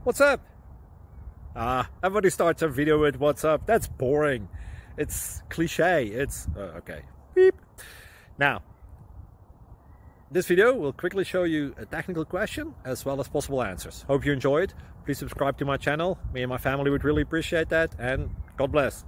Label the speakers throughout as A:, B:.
A: What's up? Everybody starts a video with what's up. That's boring. It's cliche. It's okay. Beep. Now, this video will quickly show you a technical question as well as possible answers. Hope you enjoy it. Please subscribe to my channel. Me and my family would really appreciate that, and God bless.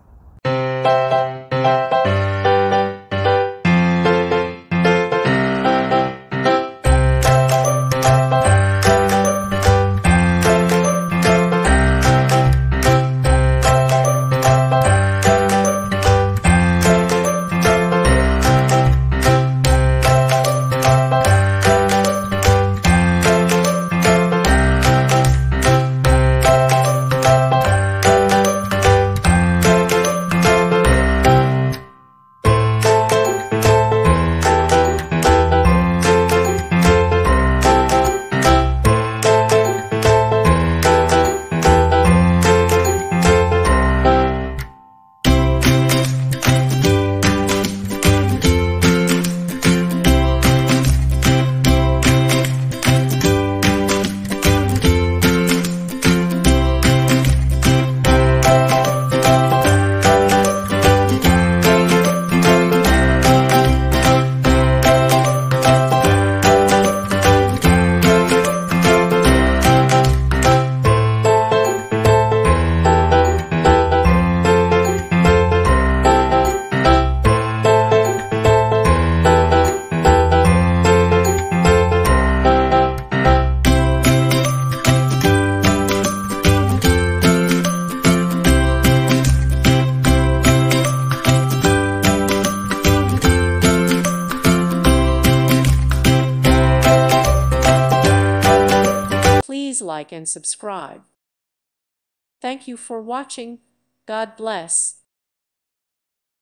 B: Please like and subscribe. Thank you for watching. God bless.